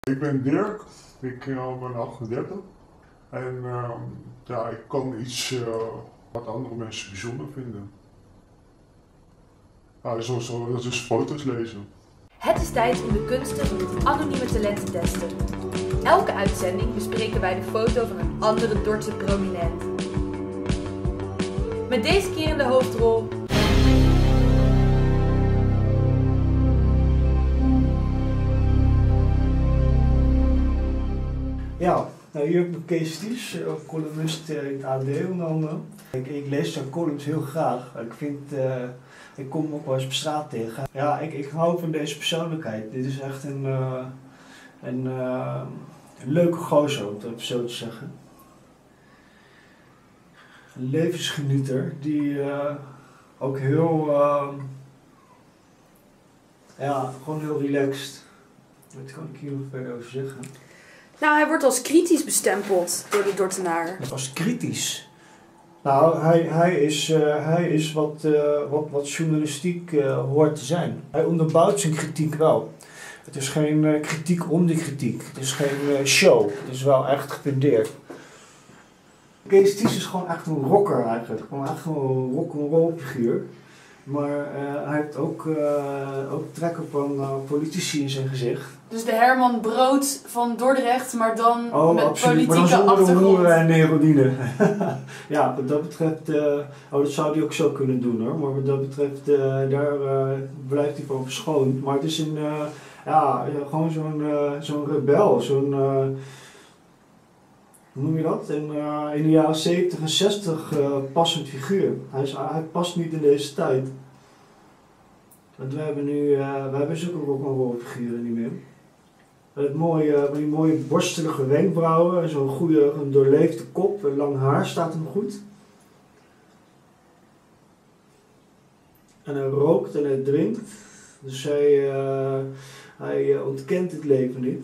Ik ben Dirk, ik ben 38 en ja, ik kan iets wat andere mensen bijzonder vinden. Zoals dus foto's lezen. Het is tijd om de kunsten van het anonieme talent te testen. Elke uitzending bespreken wij de foto van een andere Dordtse prominent. Met deze keer in de hoofdrol... Ja, nou hier heb ik Kees Sties, columnist in het AD onder andere. Ik lees zijn columns heel graag. Ik kom hem ook wel eens op straat tegen. Ja, ik hou van deze persoonlijkheid. Dit is echt een leuke gozer, om het even zo te zeggen. Een levensgenieter die ook heel, gewoon heel relaxed. Wat kan ik hier nog verder over zeggen? Nou, hij wordt als kritisch bestempeld door de Dordtenaar. Als kritisch? Nou, hij is wat journalistiek hoort te zijn. Hij onderbouwt zijn kritiek wel. Het is geen kritiek om de kritiek. Het is geen show. Het is wel echt gefundeerd. Kees Sties is gewoon echt een rocker eigenlijk. Gewoon echt een rock'n'roll figuur. Maar hij heeft ook trekken van politici in zijn gezicht. Dus de Herman Brood van Dordrecht, maar dan met absoluut. politieke achtergrond. Maar dan zonder de hoeren en de heroïne. Ja, wat dat betreft, dat zou hij ook zo kunnen doen hoor. Maar wat dat betreft, daar blijft hij van verschoond. Maar het is gewoon zo'n rebel, hoe noem je dat? In de jaren 70 en 60 passend figuur. Hij past niet in deze tijd. Want we hebben zulke rock'n'roll figuren niet meer. Die mooie borstelige wenkbrauwen, zo'n goede, een doorleefde kop, lang haar staat hem goed. En hij rookt en hij drinkt. Dus hij ontkent het leven niet.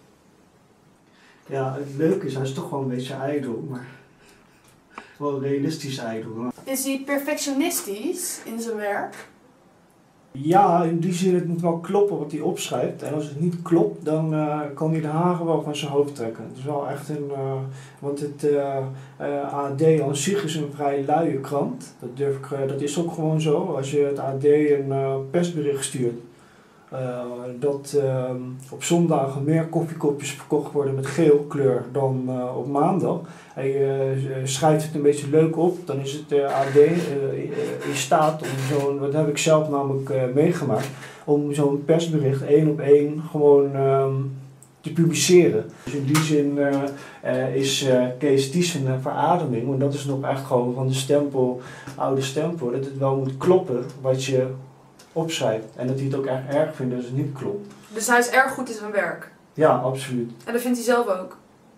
Ja, het leuke is, hij is toch wel een beetje ijdel, maar wel een realistisch ijdel. Is hij perfectionistisch in zijn werk? Ja, in die zin, het moet wel kloppen wat hij opschrijft. En als het niet klopt, dan kan hij de haren wel van zijn hoofd trekken. Het is wel echt want het AD aan zich is een vrij luie krant. Dat is ook gewoon zo. Als je het AD een persbericht stuurt, dat op zondagen meer koffiekopjes verkocht worden met geel kleur dan op maandag. Hij schrijft het een beetje leuk op, dan is het AD in staat om zo'n, wat heb ik zelf namelijk meegemaakt, om zo'n persbericht 1 op 1 gewoon te publiceren. Dus in die zin is Kees Sties een verademing, want dat is nog echt gewoon van de stempel, oude stempel, dat het wel moet kloppen wat je opschrijft. En dat hij het ook echt erg vindt als het niet klopt. Dus hij is erg goed in zijn werk? Ja, absoluut. En dat vindt hij zelf ook?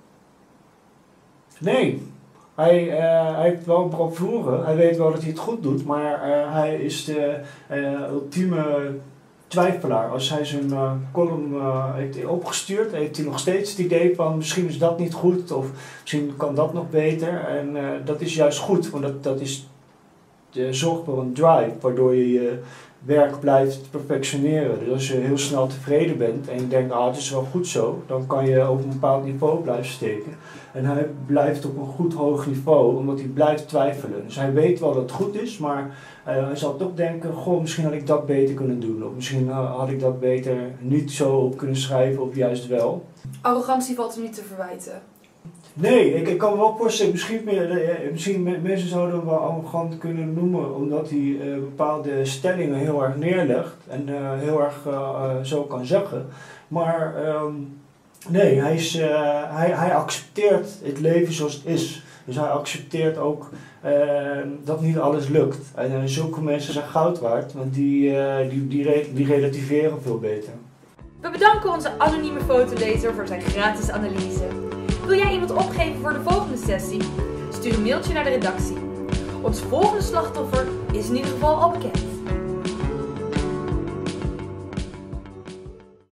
Nee. Hij heeft wel bravoure. Hij weet wel dat hij het goed doet, maar hij is de ultieme twijfelaar. Als hij zijn column heeft opgestuurd, heeft hij nog steeds het idee van misschien is dat niet goed of misschien kan dat nog beter. En dat is juist goed, want dat is zorgt voor een drive, waardoor je je werk blijft perfectioneren. Dus als je heel snel tevreden bent en je denkt, het is wel goed zo, dan kan je op een bepaald niveau blijven steken. En hij blijft op een goed hoog niveau, omdat hij blijft twijfelen. Dus hij weet wel dat het goed is, maar hij zal toch denken, misschien had ik dat beter kunnen doen. Of misschien had ik dat beter niet zo op kunnen schrijven, of juist wel. Arrogantie valt hem niet te verwijten. Nee, ik kan me wel voorstellen, misschien mensen zouden hem wel arrogant kunnen noemen, omdat hij bepaalde stellingen heel erg neerlegt en heel erg zo kan zeggen. Maar nee, hij accepteert het leven zoals het is. Dus hij accepteert ook dat niet alles lukt. En zulke mensen zijn goud waard, want die relativeren veel beter. We bedanken onze anonieme fotolezer voor zijn gratis analyse. Wil jij iemand opgeven voor de volgende sessie? Stuur een mailtje naar de redactie. Ons volgende slachtoffer is in ieder geval al bekend.